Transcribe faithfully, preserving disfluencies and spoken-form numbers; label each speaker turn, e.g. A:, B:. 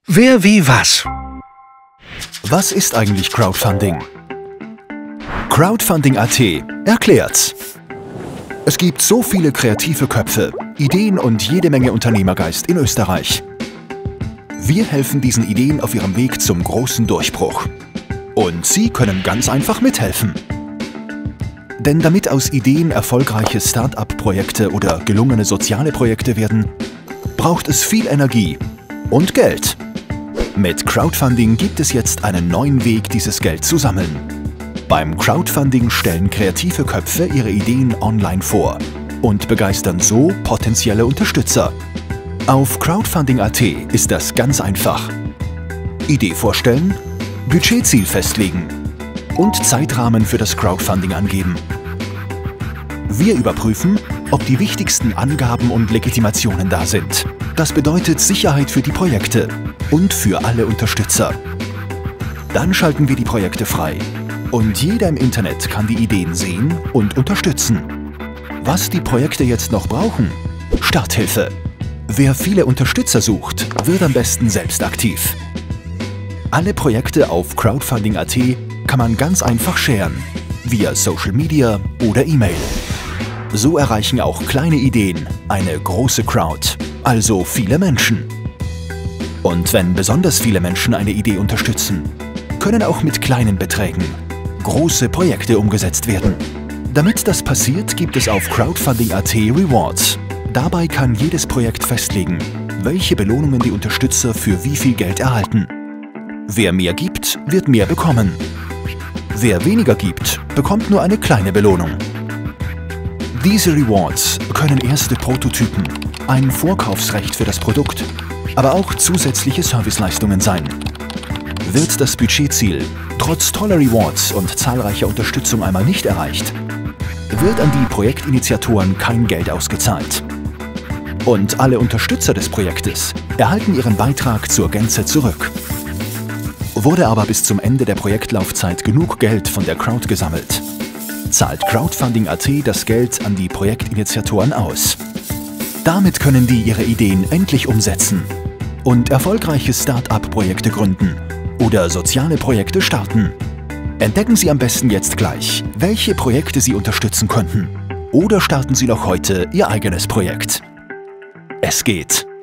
A: Wer wie was?
B: Was ist eigentlich Crowdfunding? Crowdfunding Punkt A T erklärt's. Es gibt so viele kreative Köpfe, Ideen und jede Menge Unternehmergeist in Österreich. Wir helfen diesen Ideen auf ihrem Weg zum großen Durchbruch. Und Sie können ganz einfach mithelfen. Denn damit aus Ideen erfolgreiche Start-up-Projekte oder gelungene soziale Projekte werden, braucht es viel Energie und Geld. Mit Crowdfunding gibt es jetzt einen neuen Weg, dieses Geld zu sammeln. Beim Crowdfunding stellen kreative Köpfe ihre Ideen online vor und begeistern so potenzielle Unterstützer. Auf Crowdfunding Punkt A T ist das ganz einfach. Idee vorstellen, Budgetziel festlegen und Zeitrahmen für das Crowdfunding angeben. Wir überprüfen, ob die wichtigsten Angaben und Legitimationen da sind. Das bedeutet Sicherheit für die Projekte und für alle Unterstützer. Dann schalten wir die Projekte frei und jeder im Internet kann die Ideen sehen und unterstützen. Was die Projekte jetzt noch brauchen? Starthilfe. Wer viele Unterstützer sucht, wird am besten selbst aktiv. Alle Projekte auf Crowdfunding Punkt A T kann man ganz einfach sharen, via Social Media oder E-Mail. So erreichen auch kleine Ideen eine große Crowd, also viele Menschen. Und wenn besonders viele Menschen eine Idee unterstützen, können auch mit kleinen Beträgen große Projekte umgesetzt werden. Damit das passiert, gibt es auf Crowdfunding Punkt A T Rewards. Dabei kann jedes Projekt festlegen, welche Belohnungen die Unterstützer für wie viel Geld erhalten. Wer mehr gibt, wird mehr bekommen. Wer weniger gibt, bekommt nur eine kleine Belohnung. Diese Rewards können erste Prototypen, ein Vorkaufsrecht für das Produkt, aber auch zusätzliche Serviceleistungen sein. Wird das Budgetziel trotz toller Rewards und zahlreicher Unterstützung einmal nicht erreicht, wird an die Projektinitiatoren kein Geld ausgezahlt. Und alle Unterstützer des Projektes erhalten ihren Beitrag zur Gänze zurück. Wurde aber bis zum Ende der Projektlaufzeit genug Geld von der Crowd gesammelt, zahlt Crowdfunding Punkt A T das Geld an die Projektinitiatoren aus. Damit können die ihre Ideen endlich umsetzen und erfolgreiche Start-up-Projekte gründen oder soziale Projekte starten. Entdecken Sie am besten jetzt gleich, welche Projekte Sie unterstützen könnten, oder starten Sie noch heute Ihr eigenes Projekt. Es geht!